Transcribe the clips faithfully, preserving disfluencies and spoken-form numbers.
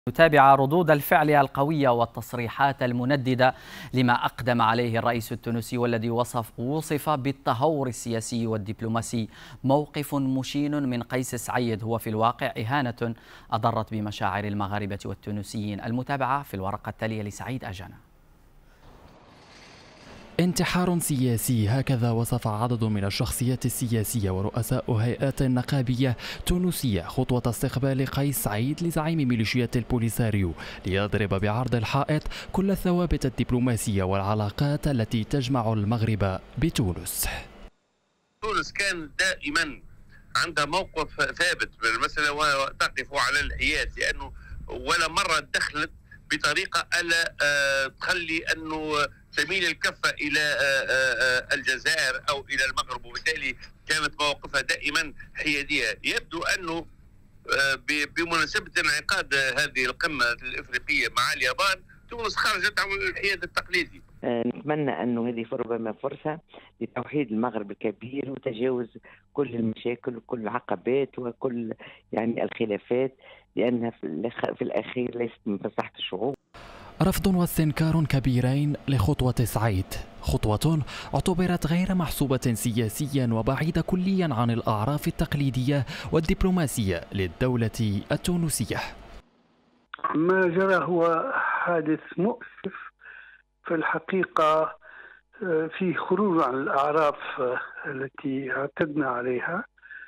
نتابع ردود الفعل القوية والتصريحات المنددة لما أقدم عليه الرئيس التونسي والذي وصف وصف بالتهور السياسي والدبلوماسي. موقف مشين من قيس سعيد هو في الواقع إهانة أضرت بمشاعر المغاربة والتونسيين. المتابعة في الورقة التالية لسعيد أجانا. انتحار سياسي، هكذا وصف عدد من الشخصيات السياسية ورؤساء هيئات نقابية تونسية خطوة استقبال قيس سعيد لزعيم ميليشيات البوليساريو ليضرب بعرض الحائط كل الثوابت الدبلوماسية والعلاقات التي تجمع المغرب بتونس. تونس كان دائما عندها موقف ثابت بالمسألة وتقف على الحياد، لأنه ولا مرة دخلت بطريقة ألا تخلي أنه تميل الكفة إلى الجزائر أو إلى المغرب، وبالتالي كانت مواقفها دائما حيادية. يبدو أنه بمناسبة انعقاد هذه القمة الإفريقية مع اليابان تونس خرجت عن الحياد التقليدي. نتمنى أنه هذه ربما فرصة لتوحيد المغرب الكبير وتجاوز كل المشاكل وكل العقبات وكل يعني الخلافات، لأنها في الأخير ليست من مصلحة الشعوب. رفض واستنكار كبيرين لخطوة سعيد، خطوة اعتبرت غير محسوبة سياسيا وبعيدة كليا عن الأعراف التقليدية والدبلوماسية للدولة التونسية. ما جرى هو حادث مؤسف في الحقيقة، في خروج عن الأعراف التي اعتدنا عليها،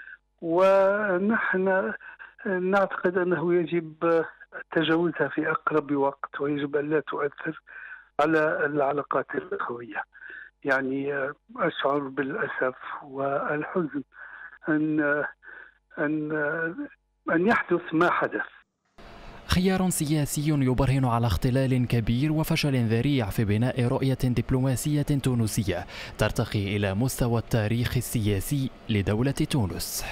ونحن نعتقد أنه يجب تجاوزها في أقرب وقت، ويجب أن لا تؤثر على العلاقات الأخوية. يعني أشعر بالأسف والحزن أن أن أن يحدث ما حدث. خيار سياسي يبرهن على اختلال كبير وفشل ذريع في بناء رؤية دبلوماسية تونسية ترتقي إلى مستوى التاريخ السياسي لدولة تونس.